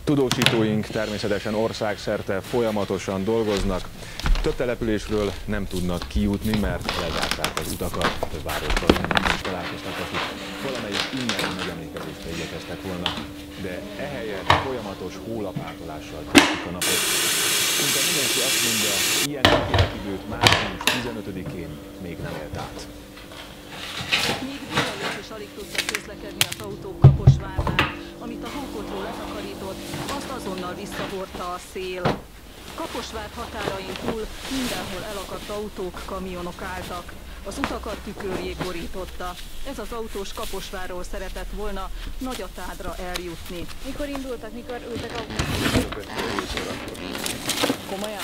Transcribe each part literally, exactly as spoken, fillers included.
Tudósítóink természetesen országszerte folyamatosan dolgoznak. Több településről nem tudnak kijutni, mert lezárták az utakat. Több városban is találkoztak, akik valamelyik ünnepű megemlékezésre igyekeztek volna, de ehelyett folyamatos hólapátolással töltik a napot. Szinte mindenki azt mondja, ilyen életidőt március tizenötödikén még nem élt át. Még délelőtt is alig tudtak közlekedni az autók Kaposvárnál, amit a hókotról letakarított, azt azonnal visszahordta a szél. Kaposvár határain túl mindenhol elakadt autók, kamionok álltak. Az utakat tükörjég borította. Ez az autós Kaposvárról szeretett volna Nagyatádra eljutni. Mikor indultak, mikor ültek autók? Komolyan?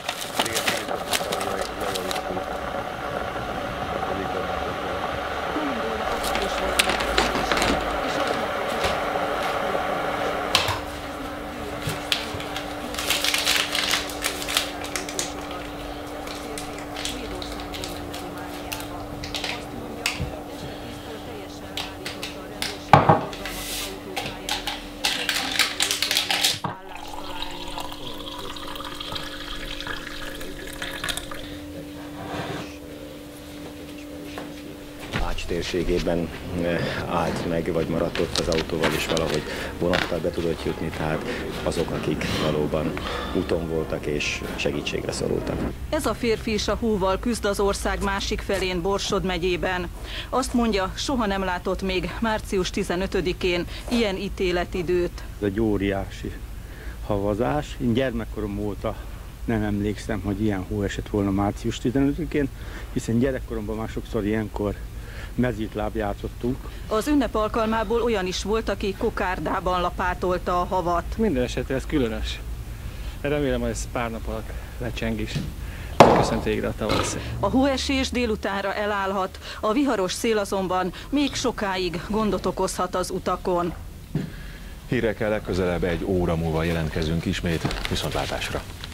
Nem indulnak akkor is volt a megkezdése, és aznap térségében állt meg, vagy maradt ott az autóval, és valahogy vonattal be tudott jutni, tehát azok, akik valóban úton voltak és segítségre szorultak. Ez a férfi is a hóval küzd az ország másik felén, Borsod megyében. Azt mondja, soha nem látott még március tizenötödikén ilyen ítéletidőt. Ez egy óriási havazás. Én gyermekkorom óta nem emlékszem, hogy ilyen hó esett volna március tizenötödikén, hiszen gyerekkoromban már sokszor ilyenkor mezítláb játszottunk. Az ünnep alkalmából olyan is volt, aki kokárdában lapátolta a havat. Minden esetre ez különös. Remélem, hogy ez pár nap alatt lecseng is. Köszönt végre a tavasz. A hóesés délutánra elállhat, a viharos szél azonban még sokáig gondot okozhat az utakon. Hírekkel legközelebb egy óra múlva jelentkezünk ismét. Viszontlátásra!